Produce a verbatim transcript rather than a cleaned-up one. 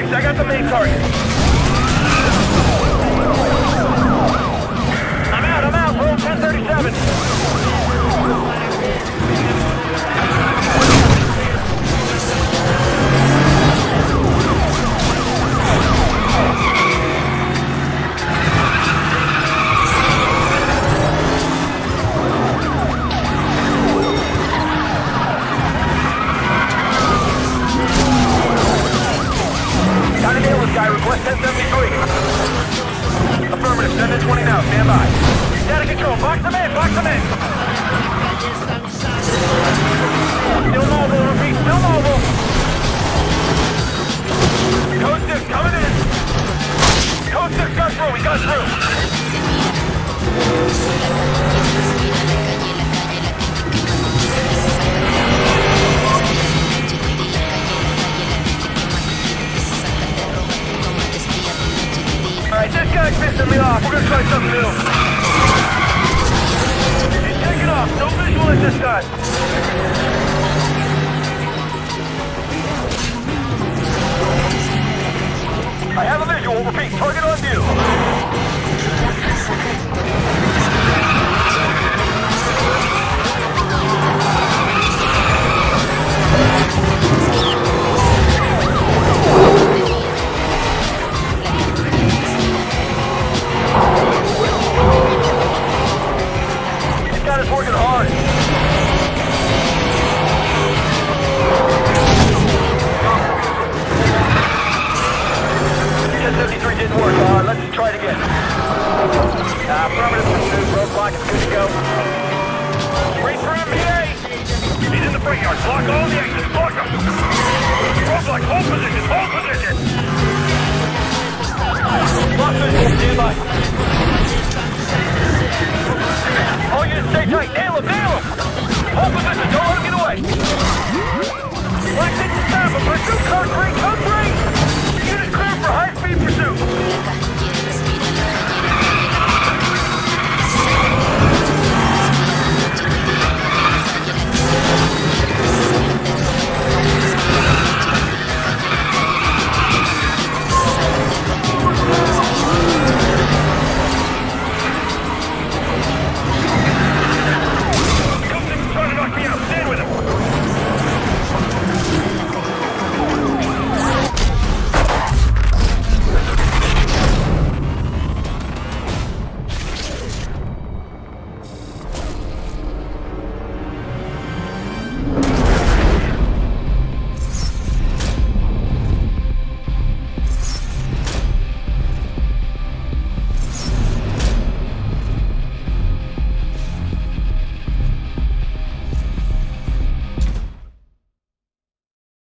I got the main target. I'm out, I'm out. Roll ten thirty-seven. Request ten seventy-three. Affirmative, ten to twenty now, stand by. Data control, box them in, box them in. Still mobile, repeat, still mobile. Code six, coming in. Code six, got through, we got through. Alright, this guy's pissing me off. We're gonna try something new. He's taking off. No visual at this time. I have a visual. Repeat. Target on view. Working hard. ten seventy-three didn't work. Uh, let's try it again. Uh, affirmative pursuit. Roadblock is good to go. Wait for M B A. He's in the freight yard. Block all the exits. Block him. Roadblock. Hold position. Hold position. Lock visual. Stand by. All units stay tight. Nail him, nail him! Hold position, don't let him get away! Black six to stop him, pursue code three, code